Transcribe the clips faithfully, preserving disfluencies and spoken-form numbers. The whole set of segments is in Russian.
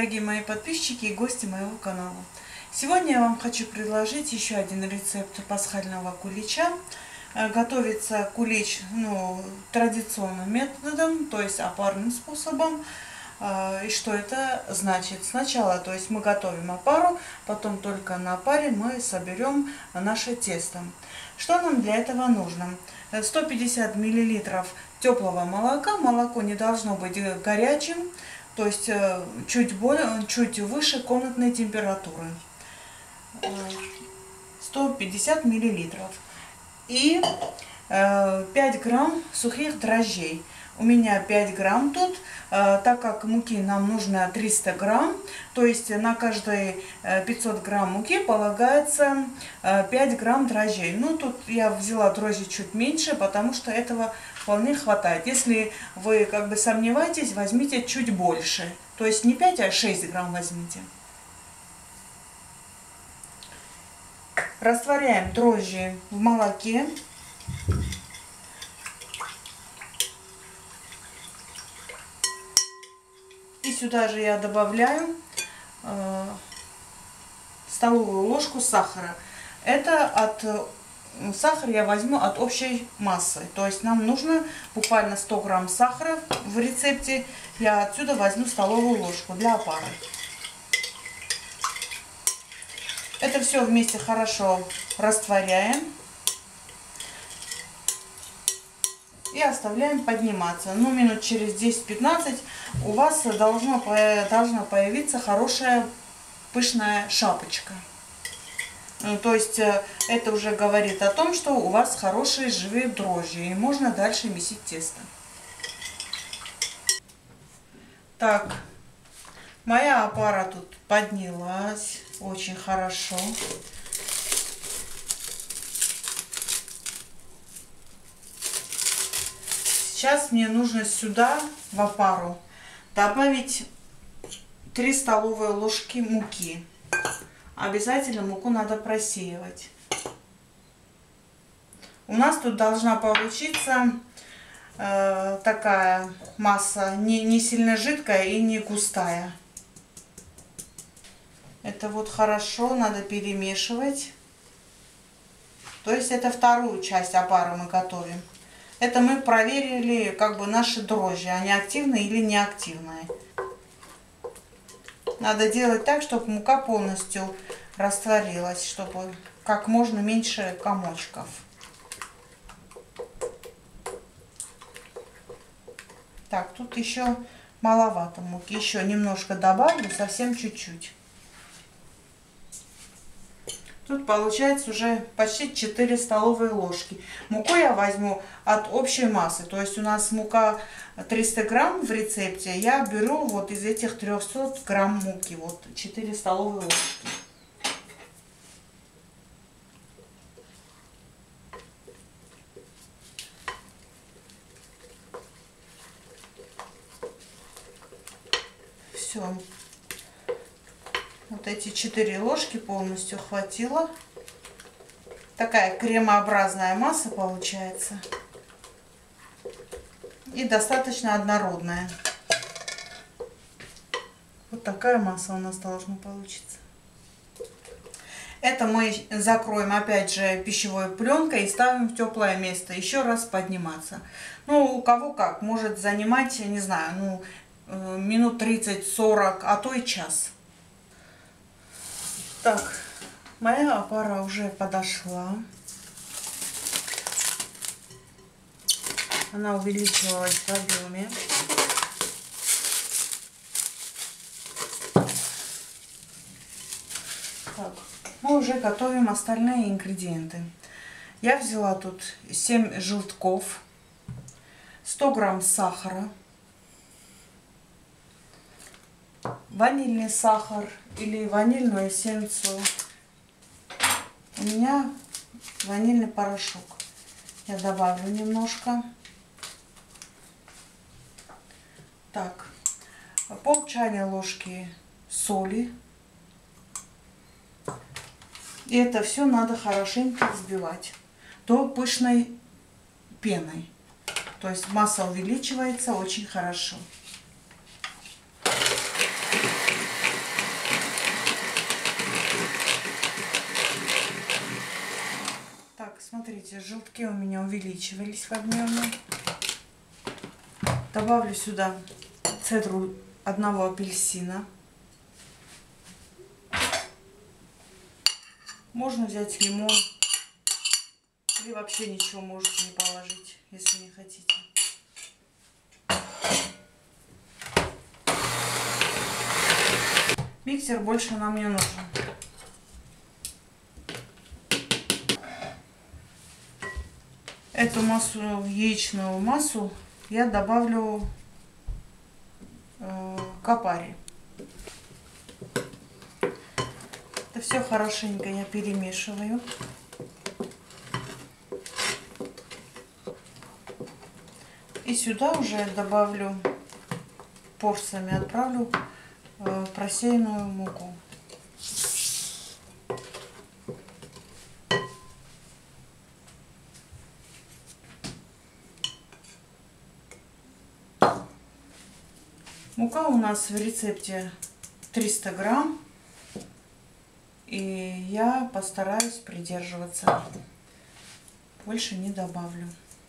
дорогие мои подписчики и гости моего канала. Сегодня я вам хочу предложить еще один рецепт пасхального кулича. Готовится кулич ну, традиционным методом, то есть опарным способом. И что это значит? Сначала, то есть мы готовим опару, потом только на опаре мы соберем наше тесто. Что нам для этого нужно? сто пятьдесят миллилитров теплого молока. Молоко не должно быть горячим, то есть чуть, более, чуть выше комнатной температуры. сто пятьдесят миллилитров. И пять грамм сухих дрожжей. У меня пять грамм тут, так как муки нам нужно триста грамм, то есть на каждые пятьсот грамм муки полагается пять грамм дрожжей. Ну, тут я взяла дрожжи чуть меньше, потому что этого вполне хватает. Если вы как бы сомневаетесь, возьмите чуть больше, то есть не пять, а шесть грамм возьмите. Растворяем дрожжи в молоке. И сюда же я добавляю э, столовую ложку сахара. Это от сахара я возьму от общей массы. То есть нам нужно буквально сто грамм сахара в рецепте. Я отсюда возьму столовую ложку для опары. Это все вместе хорошо растворяем. И оставляем подниматься. Ну, минут через десять-пятнадцать у вас должно, должна появиться хорошая пышная шапочка. Ну, то есть это уже говорит о том, что у вас хорошие живые дрожжи. И можно дальше месить тесто. Так, моя опара тут поднялась очень хорошо. Сейчас мне нужно сюда в опару добавить три столовые ложки муки. Обязательно муку надо просеивать. У нас тут должна получиться э, такая масса, не, не сильно жидкая и не густая. Это вот хорошо надо перемешивать. То есть это вторую часть опары мы готовим. Это мы проверили как бы наши дрожжи, они активные или неактивные. Надо делать так, чтобы мука полностью растворилась, чтобы как можно меньше комочков. Так, тут еще маловато муки. Еще немножко добавлю, совсем чуть-чуть. Тут получается уже почти четыре столовые ложки. Муку я возьму от общей массы. То есть у нас мука триста грамм в рецепте. Я беру вот из этих трёхсот грамм муки. Вот четыре столовые ложки. Все. Вот эти четыре ложки полностью хватило. Такая кремообразная масса получается. И достаточно однородная. Вот такая масса у нас должна получиться. Это мы закроем опять же пищевой пленкой и ставим в теплое место. Еще раз подниматься. Ну, у кого как. Может занимать, не знаю, ну, минут тридцать-сорок, а то и час. Так, моя опара уже подошла. Она увеличивалась в объеме. Так, мы уже готовим остальные ингредиенты. Я взяла тут семь желтков, сто грамм сахара, ванильный сахар или ванильную эссенцию. У меня ванильный порошок. Я добавлю немножко. Так, пол чайной ложки соли. И это все надо хорошенько взбивать до пышной пены. То есть масса увеличивается очень хорошо. Смотрите, желтки у меня увеличивались в объеме. Добавлю сюда цедру одного апельсина. Можно взять лимон. Или вообще ничего можете не положить, если не хотите. Миксер больше нам не нужен. Эту массу, яичную массу, я добавлю э, к опаре. Это все хорошенько я перемешиваю. И сюда уже добавлю, порциями отправлю э, просеянную муку. Мука у нас в рецепте триста грамм, и я постараюсь придерживаться. Больше не добавлю.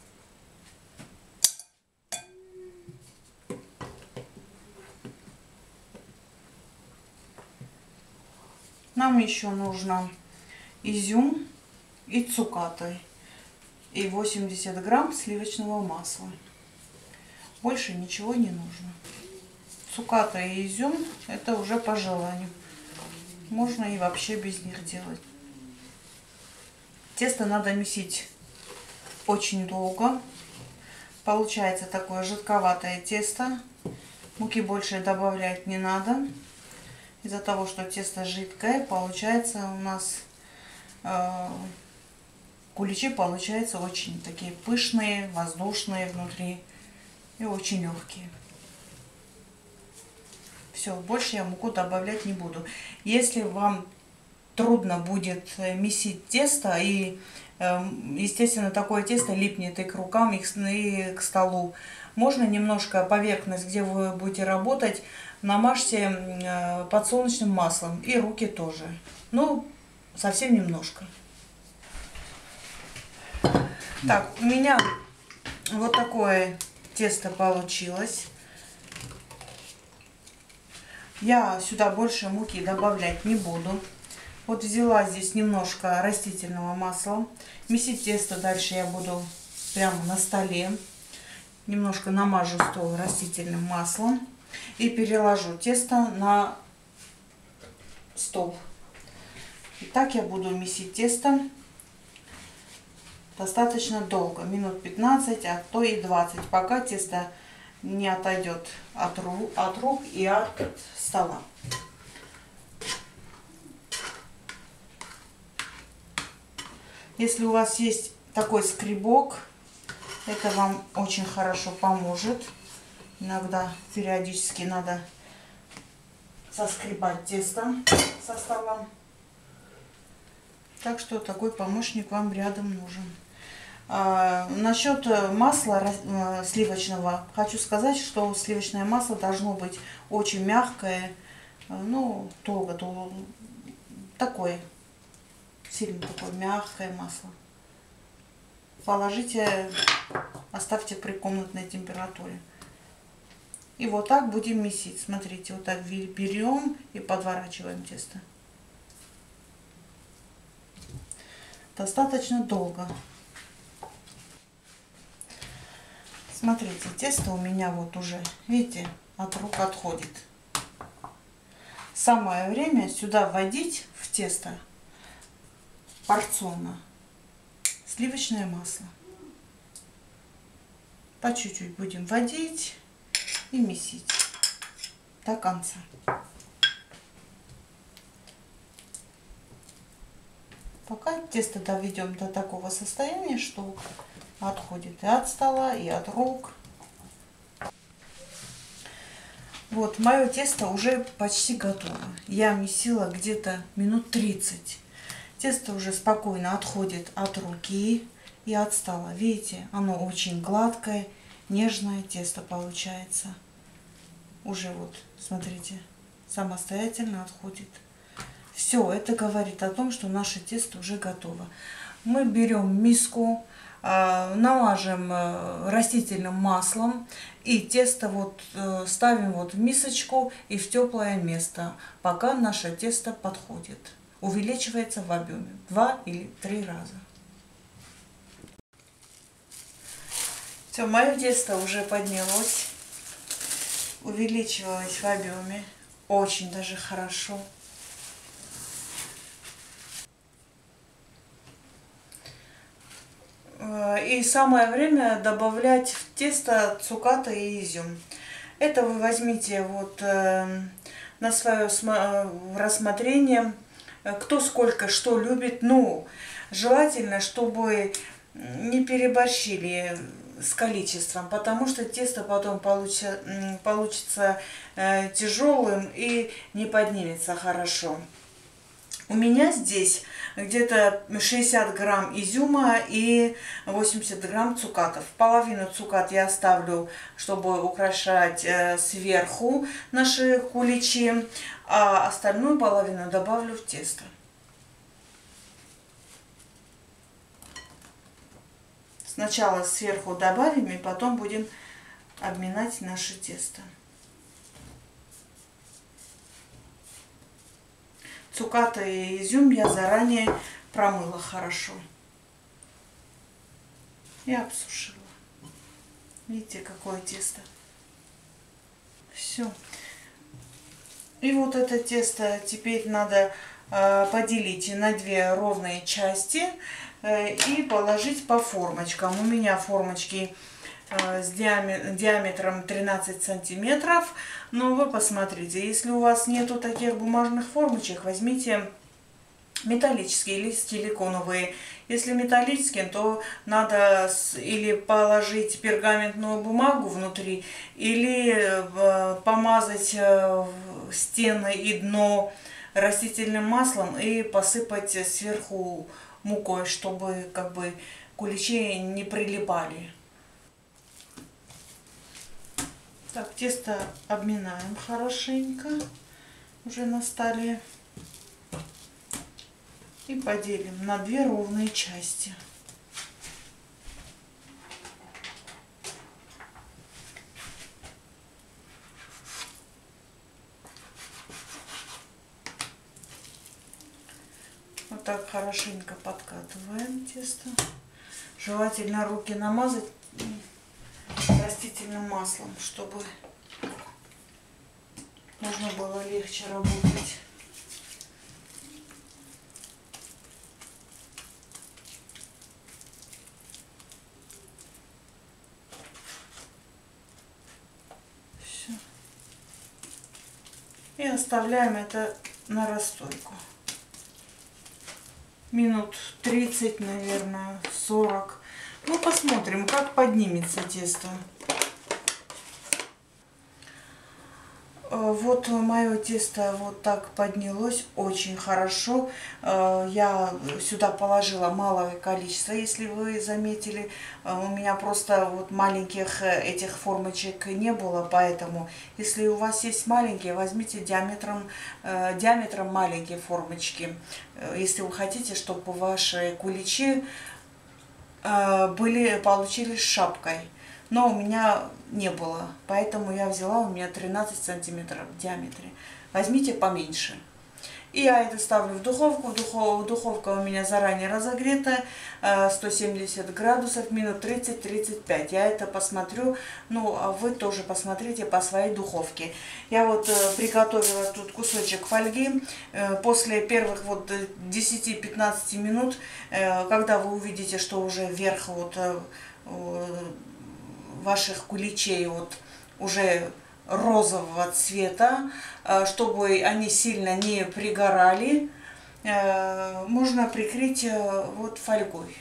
Нам еще нужно изюм и цукаты и восемьдесят грамм сливочного масла. Больше ничего не нужно. Цукаты и изюм — это уже по желанию. Можно и вообще без них делать. Тесто надо месить очень долго. Получается такое жидковатое тесто. Муки больше добавлять не надо. Из-за того, что тесто жидкое, получается у нас э, куличи получаются очень такие пышные, воздушные внутри и очень легкие. Все, больше я муку добавлять не буду. Если вам трудно будет месить тесто, и, естественно, такое тесто липнет и к рукам, и к столу, можно немножко поверхность, где вы будете работать, намажьте подсолнечным маслом, и руки тоже. Ну, совсем немножко. Так, у меня вот такое тесто получилось. Я сюда больше муки добавлять не буду. Вот взяла здесь немножко растительного масла. Месить тесто дальше я буду прямо на столе. Немножко намажу стол растительным маслом и переложу тесто на стол. И так я буду месить тесто достаточно долго, минут пятнадцать, а то и двадцать, пока тесто не отойдет от рук, от рук и от стола. Если у вас есть такой скребок, это вам очень хорошо поможет. Иногда периодически надо соскребать тесто со стола. Так что такой помощник вам рядом нужен. А, насчет масла а, сливочного, хочу сказать, что сливочное масло должно быть очень мягкое, ну, долго, долго такое, сильно такое мягкое масло. Положите, оставьте при комнатной температуре. И вот так будем месить. Смотрите, вот так берем и подворачиваем тесто. Достаточно долго. Смотрите, тесто у меня вот уже, видите, от рук отходит. Самое время сюда вводить в тесто порционно сливочное масло. По чуть-чуть будем вводить и месить до конца. Пока тесто доведем до такого состояния, что отходит и от стола, и от рук. Вот, мое тесто уже почти готово. Я месила где-то минут тридцать. Тесто уже спокойно отходит от руки и от стола. Видите, оно очень гладкое, нежное тесто получается. Уже вот, смотрите, самостоятельно отходит. Все, это говорит о том, что наше тесто уже готово. Мы берем миску, намажем растительным маслом и тесто вот ставим вот в мисочку и в теплое место, пока наше тесто подходит. Увеличивается в объеме два или три раза. Все, мое тесто уже поднялось, увеличивалось в объеме, очень даже хорошо. И самое время добавлять в тесто цукаты и изюм. Это вы возьмите вот э, на свое рассмотрение, кто сколько что любит. Ну, желательно, чтобы не переборщили с количеством, потому что тесто потом получится, получится э, тяжелым и не поднимется хорошо. У меня здесь где-то шестьдесят грамм изюма и восемьдесят грамм цукатов. Половину цукат я оставлю, чтобы украшать э, сверху наши куличи, а остальную половину добавлю в тесто. Сначала сверху добавим и потом будем обминать наше тесто. Цукаты и изюм я заранее промыла хорошо и обсушила. Видите, какое тесто. Все. И вот это тесто теперь надо э, поделить на две ровные части э, и положить по формочкам. У меня формочки э, с диаме диаметром тринадцать сантиметров. Но вы посмотрите, если у вас нету таких бумажных формочек, возьмите металлические или силиконовые. Если металлические, то надо или положить пергаментную бумагу внутри, или помазать стены и дно растительным маслом и посыпать сверху мукой, чтобы как бы куличи не прилипали. Так, тесто обминаем хорошенько уже на столе. И поделим на две ровные части. Вот так хорошенько подкатываем тесто. Желательно руки намазать растительным маслом, чтобы можно было легче работать. Все. И оставляем это на расстойку. Минут тридцать, наверное, сорок. Ну, посмотрим, как поднимется тесто. Вот мое тесто вот так поднялось очень хорошо. Я сюда положила малое количество, если вы заметили. У меня просто вот маленьких этих формочек не было, поэтому если у вас есть маленькие, возьмите диаметром, диаметром маленькие формочки. Если вы хотите, чтобы ваши куличи были, получились шапкой. Но у меня не было, поэтому я взяла, у меня тринадцать сантиметров в диаметре. Возьмите поменьше. И я это ставлю в духовку. Духов, духовка у меня заранее разогрета, сто семьдесят градусов, минут тридцать — тридцать пять. Я это посмотрю, ну а вы тоже посмотрите по своей духовке. Я вот э, приготовила тут кусочек фольги. Э, после первых вот десяти-пятнадцати минут, э, когда вы увидите, что уже вверх вот э, ваших куличей вот уже розового цвета, чтобы они сильно не пригорали, можно прикрыть вот фольгой.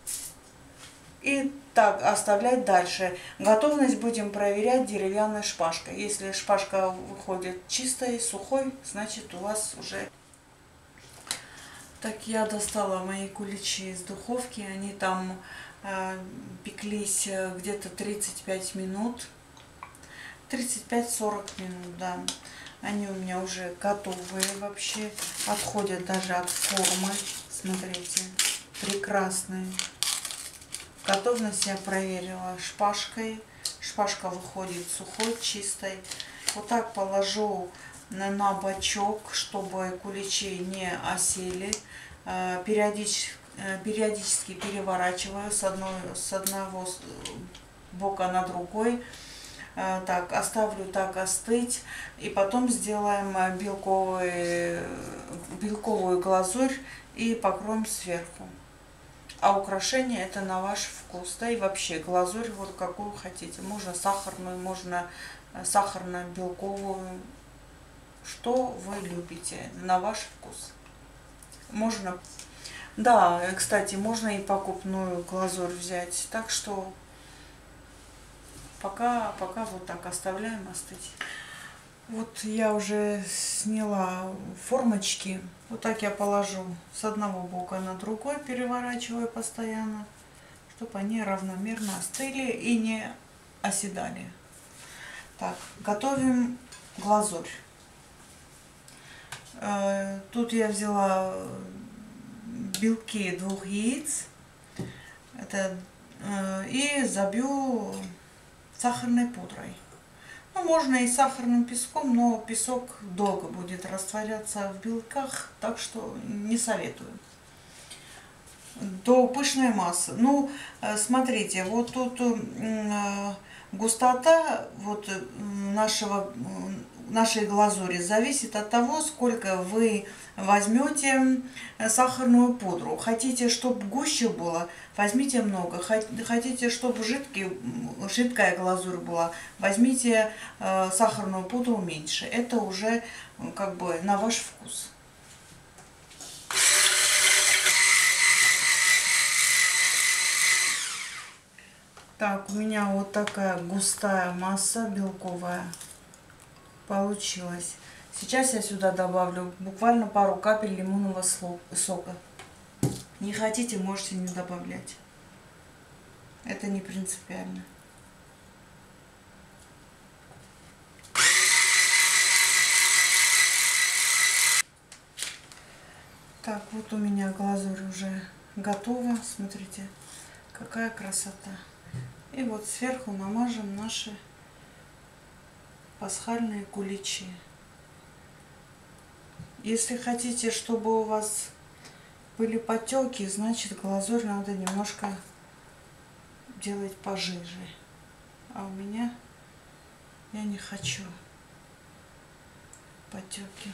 И так оставлять дальше. Готовность будем проверять деревянной шпажкой. Если шпажка выходит чистой, сухой, значит у вас уже... Так, я достала мои куличи из духовки. Они там э, пеклись где-то тридцать пять минут. тридцать пять — сорок минут, да. Они у меня уже готовые вообще. Отходят даже от формы. Смотрите. прекрасный. Готовность я проверила шпажкой. Шпажка выходит сухой, чистой. Вот так положу на, на бочок, чтобы куличи не осели. Периодически, периодически переворачиваю с, одной, с одного бока на другой. Так, оставлю так остыть. И потом сделаем белковый, белковую глазурь и покроем сверху. А украшение это на ваш вкус. Да, и вообще глазурь вот какую хотите. Можно сахарную, можно сахарно-белковую. Что вы любите, на ваш вкус. Можно, да, кстати, можно и покупную глазурь взять. Так что пока, пока вот так оставляем остыть. Вот я уже сняла формочки. Вот так я положу с одного бока на другой, переворачиваю постоянно, чтобы они равномерно остыли и не оседали. Так, готовим глазурь. Тут я взяла белки двух яиц. Это, и забью сахарной пудрой. Ну, можно и сахарным песком, но песок долго будет растворяться в белках, так что не советую. До пышной массы. Ну, смотрите, вот тут густота вот нашего, нашей глазури зависит от того, сколько вы возьмете сахарную пудру. Хотите, чтобы гуще было, возьмите много. Хотите, чтобы жидкий, жидкая глазурь была, возьмите э, сахарную пудру меньше. Это уже как бы на ваш вкус. Так, у меня вот такая густая масса белковая получилась. Сейчас я сюда добавлю буквально пару капель лимонного сока. Не хотите, можете не добавлять. Это не принципиально. Так, вот у меня глазурь уже готова. Смотрите, какая красота. И вот сверху намажем наши пасхальные куличи. Если хотите, чтобы у вас были потеки, значит глазурь надо немножко делать пожиже. А у меня я не хочу потеки.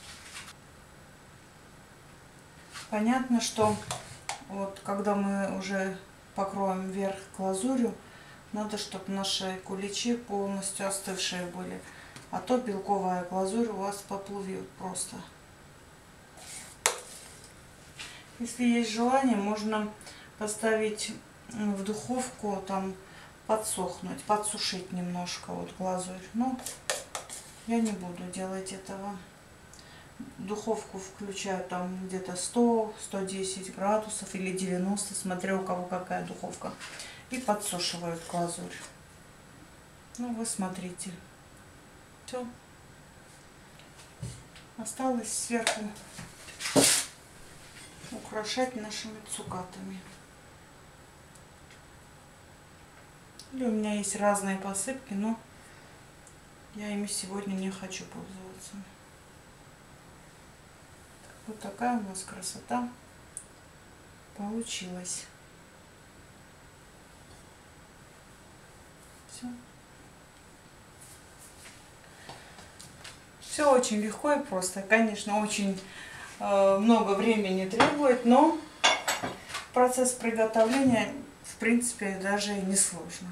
Понятно, что вот когда мы уже покроем верх глазурью, надо, чтобы наши куличи полностью остывшие были. А то белковая глазурь у вас поплывет просто. Если есть желание, можно поставить в духовку, там подсохнуть, подсушить немножко вот глазурь. Но я не буду делать этого. Духовку включаю там где-то сто — сто десять градусов или девяносто, смотря у кого какая духовка. И подсушивают глазурь. Ну, вы смотрите. Все. Осталось сверху украшать нашими цукатами. Или у меня есть разные посыпки, но я ими сегодня не хочу пользоваться. Вот такая у нас красота получилась. Все. Все очень легко и просто. Конечно, очень э, много времени требует, но процесс приготовления, в принципе, даже не сложно.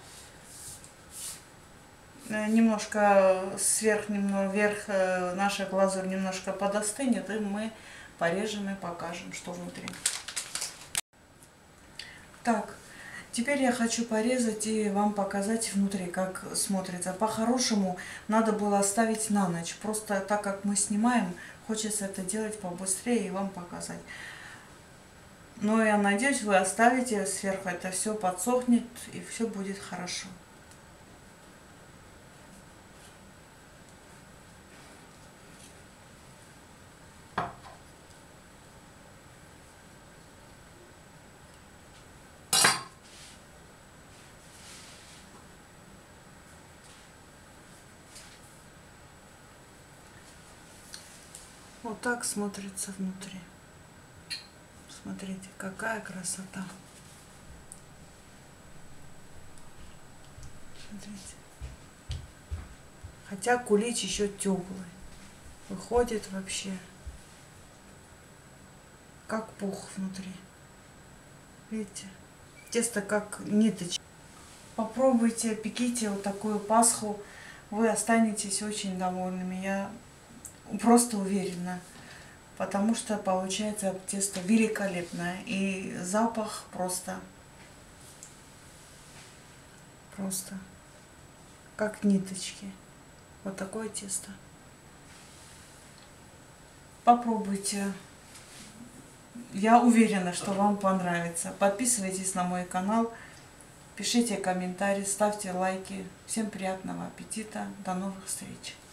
Немножко сверх, немного вверх наша глазурь немножко подостынет, и мы порежем и покажем, что внутри. Так, теперь я хочу порезать и вам показать внутри, как смотрится. По-хорошему надо было оставить на ночь. Просто так как мы снимаем, хочется это делать побыстрее и вам показать. Но я надеюсь, вы оставите сверху, это все подсохнет и все будет хорошо. Вот так смотрится внутри. Смотрите, какая красота. Смотрите. Хотя кулич еще теплый. Выходит вообще как пух внутри. Видите? Тесто как ниточка. Попробуйте, пеките вот такую пасху. Вы останетесь очень довольными. Я просто уверена. Потому что получается тесто великолепное. И запах просто, просто как ниточки. Вот такое тесто. Попробуйте. Я уверена, что вам понравится. Подписывайтесь на мой канал, пишите комментарии, ставьте лайки. Всем приятного аппетита. До новых встреч.